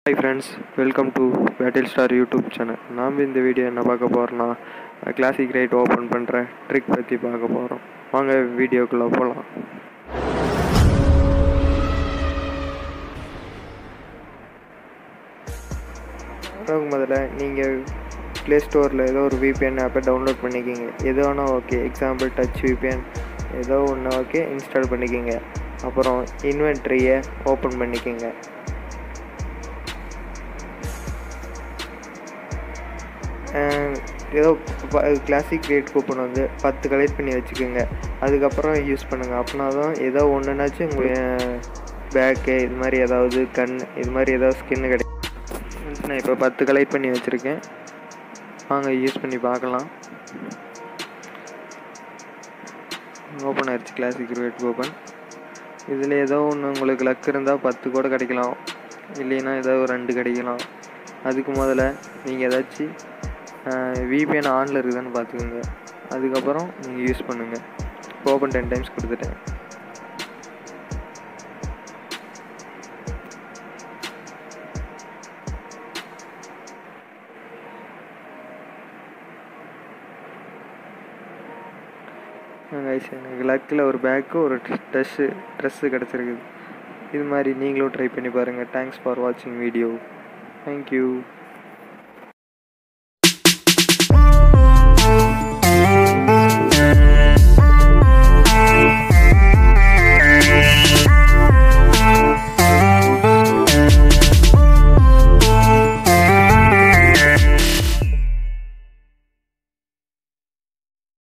Hi friends, welcome to Battlestar YouTube channel. நாம் இந்த video என்ன பார்க்க போகிறோம்னா கிளாசிக் ரைட் ஓப்பன் பண்ணுற ட்ரிக் பற்றி பார்க்க போகிறோம். வாங்க வீடியோக்குள்ளே போகலாம். அதுக்கு முதல்ல நீங்கள் ப்ளே ஸ்டோரில் ஏதோ ஒரு VPN ஆப்பை டவுன்லோட் பண்ணிக்கிங்க. எது வேணால் ஓகே, எக்ஸாம்பிள் டச் VPN ஏதோ ஒன்று ஓகே இன்ஸ்டால் பண்ணிக்கிங்க. அப்புறம் இன்வென்ட்ரியை ஓப்பன் பண்ணிக்கிங்க. ஏதோ கிளாசிக் ரேட் கூப்பன் வந்து 10 கலெக்ட் பண்ணி வச்சுக்கோங்க. அதுக்கப்புறம் யூஸ் பண்ணுங்கள். அப்படின்னா தான் ஏதோ ஒன்றுனாச்சும் உங்கள் பேக்கு இது மாதிரி ஏதாவது கன் இது மாதிரி ஏதாவது ஸ்கின்னு கிடைக்கும். நான் இப்போ 10 கலெக்ட் பண்ணி வச்சுருக்கேன். வாங்க யூஸ் பண்ணி பார்க்கலாம். ஓப்பன் ஆயிடுச்சு கிளாசிக் ரேட் கூப்பன். இதில் ஏதோ ஒன்று உங்களுக்கு லக் இருந்தால் 10 கூட கிடைக்கலாம், இல்லைன்னா ஏதோ ஒரு 2 கிடைக்கலாம். அதுக்கு முதல்ல நீங்கள் ஏதாச்சும் VPN ஆனில் இருக்குதுன்னு பார்த்துக்கோங்க. அதுக்கப்புறம் நீங்கள் யூஸ் பண்ணுங்கள். ஓப்பன் 10 டைம்ஸ் கொடுத்துட்டேன். எனக்கு லக்கில் ஒரு பேக்கு ஒரு ட்ரெஸ்ஸு கிடச்சிருக்குது. இது மாதிரி நீங்களும் ட்ரை பண்ணி பாருங்கள். தேங்க்ஸ் ஃபார் வாட்சிங் வீடியோ. தேங்க்யூ.